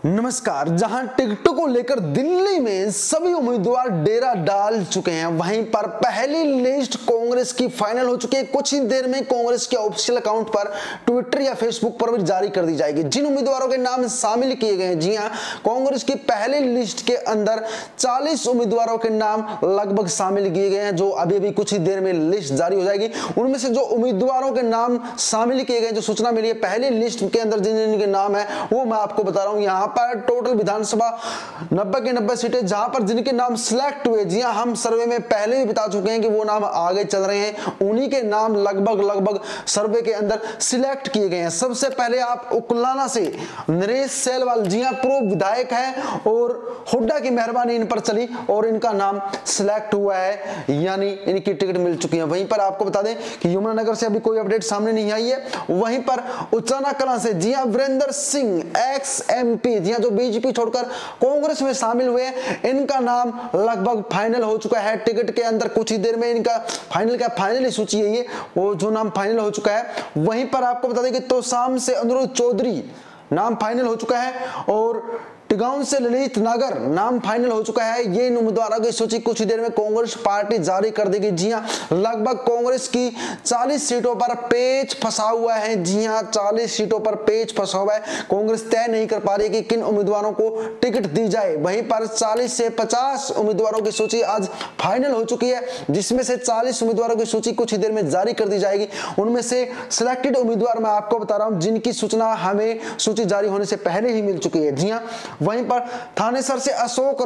नमस्कार। जहां टिकटों को लेकर दिल्ली में सभी उम्मीदवार डेरा डाल चुके हैं, वहीं पर पहली लिस्ट कांग्रेस की फाइनल हो चुकी है। कुछ ही देर में कांग्रेस के ऑफिशियल अकाउंट पर ट्विटर या फेसबुक पर भी जारी कर दी जाएगी जिन उम्मीदवारों के नाम शामिल किए गए हैं। जी हां, कांग्रेस की पहली लिस्ट के अंदर 40 उम्मीदवारों के नाम लगभग शामिल किए गए हैं, जो अभी अभी कुछ ही देर में लिस्ट जारी हो जाएगी। उनमें से जो उम्मीदवारों के नाम शामिल किए गए, जो सूचना मिली है पहली लिस्ट के अंदर जिन जिनके नाम है वो मैं आपको बता रहा हूं। यहाँ पर टोटल विधानसभा 90 के 90 सीटें जहां पर जिनके नाम सिलेक्ट हुए, जी हां, हम सर्वे में पहले भी बता चुके हैं कि वो नाम आगे चल रहे हैं, उन्हीं के नाम लगभग सर्वे के अंदर सिलेक्ट किए गए हैं। सबसे पहले आप उकलाना से नरेश सेलवाल, जी हां, पूर्व विधायक है और हुड्डा की मेहरबानी इन पर चली और इनका नाम सिलेक्ट हुआ है, यानी इनकी टिकट मिल चुकी है। वहीं पर आपको बता दें कि यमुनानगर से अभी कोई अपडेट सामने नहीं आई है। वहीं पर उचाना कलां से, जी हां, वीरेंद्र सिंह एक्स एमपी, जी हां, जो बीजेपी छोड़कर कांग्रेस में शामिल हुए, इनका नाम लगभग फाइनल हो चुका है। टिकट के अंदर कुछ ही देर में इनका फाइनल सूची है, ये वो जो नाम फाइनल हो चुका है। वहीं पर आपको बता दें कि तोशाम से अनुरोध चौधरी नाम फाइनल हो चुका है और टिगाउन से ललित नागर नाम फाइनल हो चुका है। ये इन उम्मीदवारों की सूची कुछ ही देर में कांग्रेस पार्टी जारी कर देगी। जी हां, लगभग कांग्रेस की 40 सीटों पर पेच फंसा हुआ है। जी हां, 40 सीटों पर पेच फंसा हुआ है। कांग्रेस तय नहीं कर पा रही है कि किन उम्मीदवारों को टिकट दी जाए। वहीं पर 40 से 50 उम्मीदवारों की सूची आज फाइनल हो चुकी है, जिसमें से 40 उम्मीदवारों की सूची कुछ ही देर में जारी कर दी जाएगी। उनमें से सिलेक्टेड उम्मीदवार मैं आपको बता रहा हूं जिनकी सूचना हमें सूची जारी होने से पहले ही मिल चुकी है। जी हां, वहीं पर थानेसर से अशोक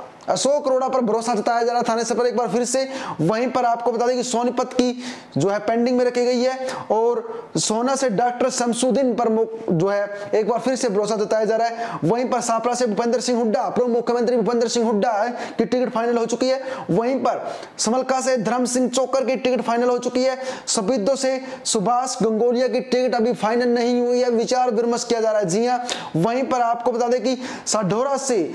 अरोड़ा पर भरोसा जताया जा रहा है। थानेसर पर एक बार फिर से। वहीं पर आपको बता दें कि सोनीपत की जो है पेंडिंग में रखी गई है और सोना से डॉक्टर शमसुद्दीन पर जो है एक बार फिर से भरोसा जताया जा रहा है। वहीं पर सापड़ा से भूपेंद्र सिंह हुड्डा, पूर्व मुख्यमंत्री भूपेंद्र सिंह हुड्डा की टिकट फाइनल हो चुकी है। वहीं पर समलका से धर्म सिंह चोकर की टिकट फाइनल हो चुकी है। सबिद्दो से सुभाष गंगोलिया की टिकट अभी फाइनल नहीं हुई है, विचार विमर्श किया जा रहा है। जी हां, वहीं पर आपको बता दें कि सढौरा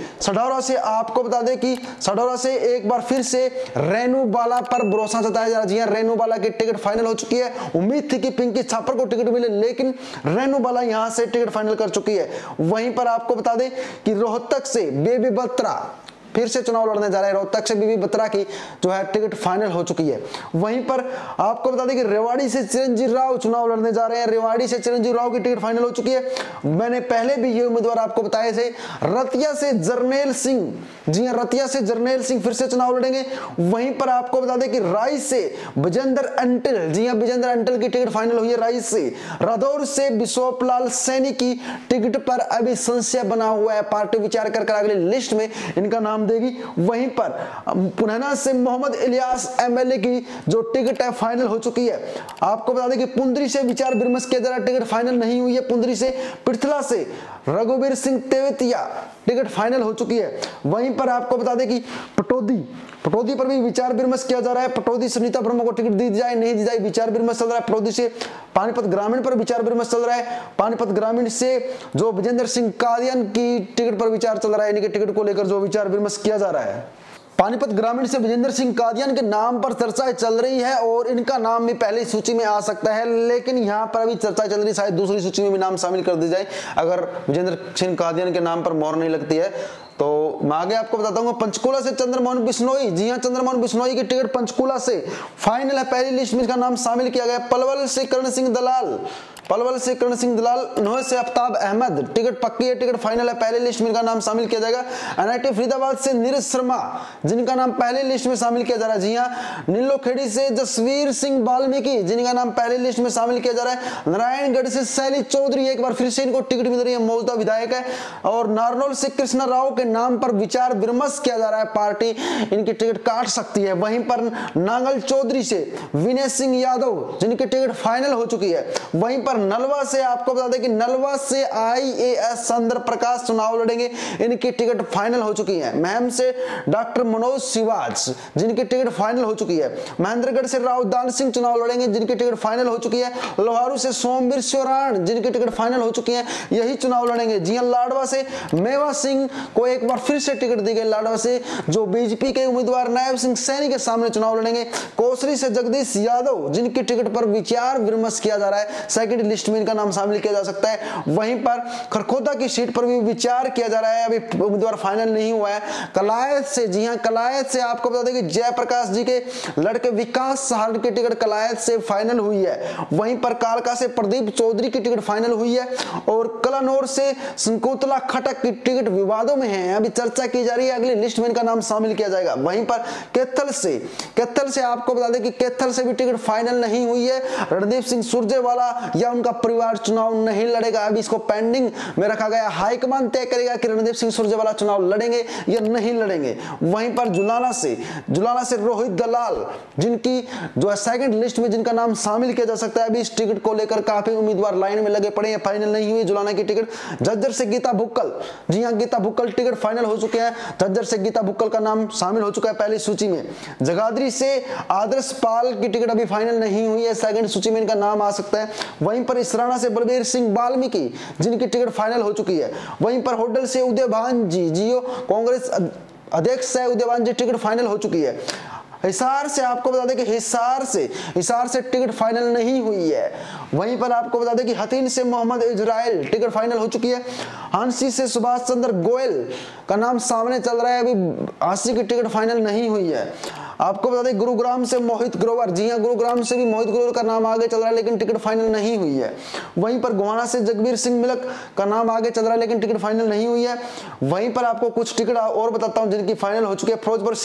से आपको बता दें कि सढौरा से एक बार फिर से रेणु बाला पर भरोसा जताया जा रहा है। जी हां, रेणु बाला की टिकट फाइनल हो चुकी है। उम्मीद थी कि पिंकी छापर को टिकट मिले, लेकिन रेणु बाला यहां से टिकट फाइनल कर चुकी है। वहीं पर आपको बता दें कि रोहतक से बेबी बत्रा फिर से चुनाव लड़ने जा रहे हैं। रोहतक से बीबी बत्रा की जो है टिकट फाइनल हो चुकी है। वहीं पर आपको बता दें कि रेवाड़ी से चिरंजीव राव चुनाव लड़ने जा रहे हैं। रेवाड़ी से चिरंजीव राव की टिकट फाइनल हो चुकी है। मैंने पहले भी ये उम्मीदवार आपको बताए थे। रतिया से जरनैल सिंह, जी हां, रतिया से जरनैल सिंह फिर से चुनाव लड़ेंगे। वहीं पर आपको बता दें कि राय से विजेंद्र अंटिल, जी हां, विजेंद्र अंटिल की टिकट फाइनल हुई है राय से। रादौर से बिशोपलाल सैनी की टिकट पर अभी संशय बना हुआ है। पार्टी विचार कर अगली लिस्ट में इनका नाम देगी। वहीं पर पुराना से मोहम्मद इलियास एमएलए की जो टिकट है फाइनल हो चुकी है। आपको बता दें कि पुंदरी से विचार विमर्श किया जा रहा है, टिकट फाइनल नहीं हुई है। पुंदरी से पृथला से रघुवीर सिंह तेवतिया टिकट फाइनल हो चुकी है। वहीं पर आपको बता दें कि पटौदी पर भी विचार विमर्श किया जा रहा है। पटौदी सुनीता ब्रह्म को टिकट दी जाए नहीं दी जाए, विचार विमर्श चल रहा है। पटौदी से पानीपत ग्रामीण पर विचार विमर्श चल रहा है। पानीपत ग्रामीण से जो विजेंद्र सिंह कादियान की टिकट पर विचार चल रहा है, इनके टिकट को लेकर जो विचार विमर्श किया जा रहा है। पानीपत ग्रामीण से विजेंद्र सिंह कादियान के नाम पर चर्चाएं चल रही है और इनका नाम भी पहली सूची में आ सकता है, लेकिन यहां पर अभी चर्चा चल रही है शायद दूसरी सूची में भी नाम शामिल कर दी जाए अगर विजेंद्र सिंह कादियान के नाम पर मोहर नहीं लगती है। तो मैं आगे आपको बताता हूँ। पंचकूला से चंद्रमोहन बिश्नोई, जी हां, चंद्रमोहन बिश्नोई की टिकट पंचकूला से फाइनल है। पहली लिस्ट में इसका नाम शामिल किया गया। पलवल से कर्ण सिंह दलाल, नोए से आफ्ताब अहमद, टिकट पक्की है, टिकट फाइनल है। पहले लिस्ट में इनका नाम शामिल किया जाएगा। एनआईटी फरीदाबाद से नीरज शर्मा, जिनका नाम पहले लिस्ट में शामिल किया जा रहा है। जी हां, नीलोखेड़ी से जसवीर सिंह वाल्मीकि, जिनका नाम पहले लिस्ट में शामिल किया जा रहा है। नारायणगढ़ से शैली चौधरी, एक बार फिर से इनको टिकट मिल रही है, मौजूदा विधायक है। और नारनौल से कृष्णा राव के नाम पर विचार विमर्श किया जा रहा है, पार्टी इनकी टिकट काट सकती है। वहीं पर नांगल चौधरी से विनय सिंह यादव, जिनकी टिकट फाइनल हो चुकी है। वहीं पर नलवा से आपको बता दें कि नलवा से आईएएस चंद्र प्रकाश चुनाव लड़ेंगे, इनकी टिकट फाइनल हो चुकी है। महम से डॉक्टर मनोज शिवाज, जिनकी टिकट फाइनल हो चुकी है। महेंद्रगढ़ से रावदान सिंह चुनाव लड़ेंगे, जिनकी टिकट फाइनल हो चुकी है। लोहारू से सोमवीर सोराण, जिनकी टिकट फाइनल हो चुकी है, यही चुनाव लड़ेंगे। जी हां, लाडवा से मेवा सिंह को एक बार फिर से टिकट दी गई। लाडवा से जो बीजेपी के उम्मीदवार नायब सिंह सैनी के सामने चुनाव लड़ेंगे। कोसरी से जगदीश यादव, जिनकी टिकट पर विचार विमर्श किया जा रहा है। सेकंड लिस्ट में इनका नाम शामिल किया जा सकता है। वहीं पर खरखोदा की सीट पर भी विचार किया जा रहा है, अभी उम्मीदवार फाइनल नहीं हुआ है। कलायत से, जी हां, कलायत से आपको बता दें कि जयप्रकाश जी के लड़के विकास सहारण की टिकट कलायत से फाइनल हुई है। वहीं पर कालका से प्रदीप चौधरी की टिकट फाइनल हुई है और कलानौर से शंकुतला खटक की टिकट विवादों में है, अभी चर्चा की जा रही है, अगली लिस्ट में इनका नाम शामिल किया जाएगा। वहीं पर कैथल से आपको बता दें कि कैथल से भी टिकट फाइनल नहीं हुई है। रणदीप सिंह सुरजेवाला या उनका परिवार चुनाव नहीं लड़ेगा, अभी इसको पेंडिंग में रखा गया। हाईकमान तय करेगा कि रणदीप सिंह सुरजेवाला चुनाव लड़ेंगे या नहीं लड़ेंगे। वहीं पर जुलाना से रोहित दलाल, जिनकी जो है सेकंड लिस्ट में जिनका नाम शामिल किया जा सकता है, अभी इस टिकट को लेकर काफी उम्मीदवार लाइन में लगे पड़े हैं, फाइनल नहीं हुई जुलाना की टिकट। झज्जर से गीता भुक्कल, जी हां, गीता भुक्कल टिकट फाइनल हो चुके हैं। झज्जर से गीता भुक्कल का नाम शामिल हो चुका है पहली सूची में। जगाधरी से आदर्श पाल की टिकट अभी फाइनल नहीं हुई है, सेकंड सूची में इनका नाम आ सकता है। वहीं पर इसराना से बलबीर सिंह वाल्मीकि, जिनकी टिकट फाइनल हो चुकी है। वहीं पर होडल से उदयभान जी, जियो कांग्रेस अध्यक्ष है उदयभान जी, टिकट फाइनल हो चुकी है। हिसार से आपको बता दें कि हिसार से टिकट फाइनल नहीं हुई है। वहीं पर आपको बता दें कि हथीन से मोहम्मद इजराइल टिकट फाइनल हो चुकी है। हांसी से सुभाष चंद्र गोयल का नाम सामने चल रहा है, अभी हांसी की टिकट फाइनल नहीं हुई है। आपको बता दें गुरुग्राम से मोहित ग्रोवर, जी हां, गुरुग्राम से भी मोहित ग्रोवर का नाम आगे चल रहा है, लेकिन टिकट फाइनल नहीं हुई है। वहीं पर गोहाना से जगबीर सिंह मिलक का नाम आगे चल रहा है, लेकिन टिकट फाइनल नहीं हुई है। वहीं पर आपको कुछ टिकट और बताता हूं जिनकी फाइनल हो चुकी है। फिरोजपुर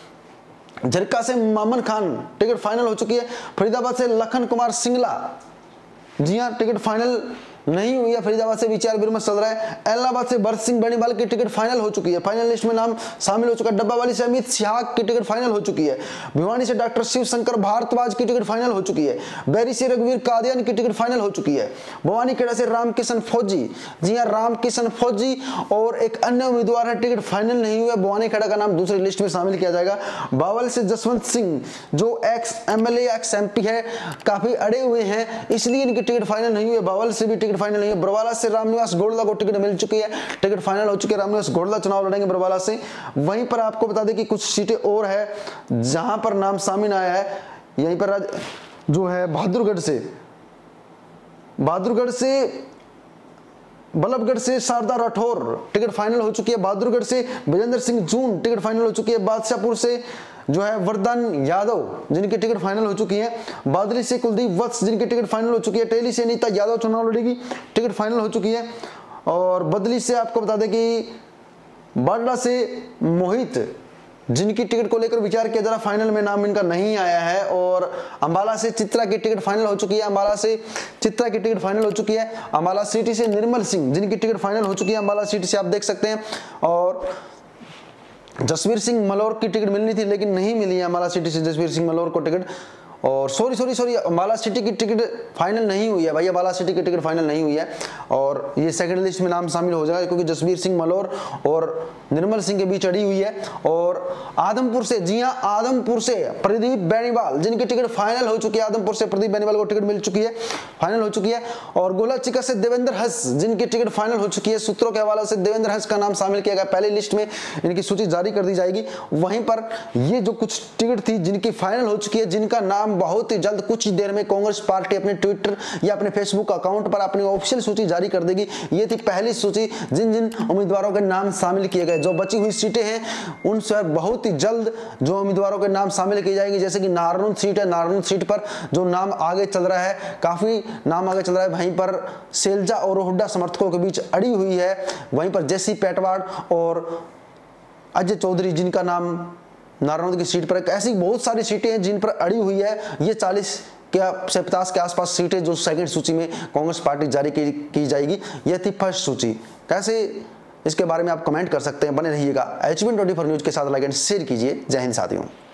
झरका से मामन खान टिकट फाइनल हो चुकी है। फरीदाबाद से लखन कुमार सिंगला, जी हां, टिकट फाइनल नहीं हुई है, फरीदाबाद से विचार विमर्श चल रहा है। एलनाबाद से भरत सिंह बेनीवाल की टिकट फाइनल हो चुकी है, फाइनल लिस्ट में नाम शामिल हो चुका है। डब्बावाली से अमित सिहाग की टिकट फाइनल हो चुकी है। भिवानी से डॉक्टर शिव शंकर भारद्वाज की टिकट फाइनल हो चुकी है। बैरी से रघुवीर कादियान की टिकट फाइनल हो चुकी है। भवानी खेड़ा से रामकिशन फौजी, जी हां, रामकिशन फौजी और एक अन्य उम्मीदवार है, टिकट फाइनल नहीं हुआ। भवानी खेड़ा का नाम दूसरी लिस्ट में शामिल किया जाएगा। बावल से जसवंत सिंह, जो एक्स एमएलए एक्स एमपी है, काफी अड़े हुए हैं, इसलिए इनकी टिकट फाइनल नहीं हुई है। बावल से भी टिकट फाइनल नहीं है। बरवाला से रामनिवास गोड़ला को टिकट मिल चुकी है, टिकट फाइनल हो चुकी है। रामनिवास गोड़ला चुनाव लड़ेंगे बरवाला से। वहीं पर आपको बता दें कि कुछ सीटें और है जहां पर नाम सामने आया है। यहीं पर जो है बहादुरगढ़ से बल्लभगढ़ से शारदा राठौर टिकट फाइनल हो चुकी है। बहादुरगढ़ से विजेंद्र सिंह जून टिकट फाइनल हो चुकी है। बादशाहपुर से जो है वरदान यादव, जिनकी टिकट फाइनल हो चुकी है। बादली से कुलदीप वत्स, जिनकी टिकट फाइनल हो चुकी है। टेली से नीता यादव चुनाव लड़ेगी, टिकट फाइनल हो चुकी है। और बदली से आपको बता दें कि बाडला से मोहित, जिनकी टिकट को लेकर विचार किया जा रहा, फाइनल में नाम इनका नहीं आया है। और अंबाला से चित्रा की टिकट फाइनल हो चुकी है। अंबाला से चित्रा की टिकट फाइनल हो चुकी है। अंबाला सिटी से निर्मल सिंह, जिनकी टिकट फाइनल हो चुकी है, अंबाला सिटी से आप देख सकते हैं। और जसवीर सिंह मलौर की टिकट मिलनी थी लेकिन नहीं मिली है अंबाला सिटी से जसवीर सिंह मलौर को टिकट। और सॉरी अंबाला सिटी की टिकट फाइनल नहीं हुई है भाई, अंबाला सिटी की टिकट फाइनल नहीं हुई है और ये सेकंड लिस्ट में नाम शामिल हो जाएगा, क्योंकि जसवीर सिंह मलौर और निर्मल सिंह के बीच अड़ी हुई है। और आदमपुर से, जी हां, आदमपुर से प्रदीप बेनीवाल, जिनकी टिकट फाइनल हो चुकी है। आदमपुर से प्रदीप बेनीवाल को टिकट मिल चुकी है, फाइनल हो चुकी है। और गोला चिका से देवेंद्र हंस, जिनकी टिकट फाइनल हो चुकी है। सूत्रों के हवाले से देवेंद्र हंस का नाम शामिल किया गया, पहली लिस्ट में इनकी सूची जारी कर दी जाएगी। वहीं पर ये जो कुछ टिकट थी जिनकी फाइनल हो चुकी है, जिनका नाम बहुत ही जल्द कुछ ही देर में कांग्रेस पार्टी अपने ट्विटर या अपने फेसबुक अकाउंट पर अपनी ऑफिशियल सूची जारी कर देगी। ये थी पहली सूची, जिन जिन उम्मीदवारों के नाम शामिल किए गए। जो बची हुई सीटें हैं उन पर बहुत ही जल्द जो उम्मीदवारों के नाम शामिल किए जाएंगे। जैसे कि नारनौल सीट है, नारनौल सीट पर जो नाम आगे चल रहा है, काफी नाम आगे चल रहा है। वहीं पर सेल्जा और हुड्डा समर्थकों के बीच अड़ी हुई है। वहीं पर जेसी पेटवाड़ और अजय चौधरी, जिनका नाम नारनौल की सीट पर, ऐसी बहुत सारी सीटें हैं जिन पर अड़ी हुई है। ये 40 से 50 के आसपास सीटें जो सेकंड सूची में कांग्रेस पार्टी जारी की जाएगी। यह थी फर्स्ट सूची। कैसे, इसके बारे में आप कमेंट कर सकते हैं। बने रहिएगा HBN24 न्यूज के साथ, लाइक एंड शेयर कीजिए। जय हिंद साथियों।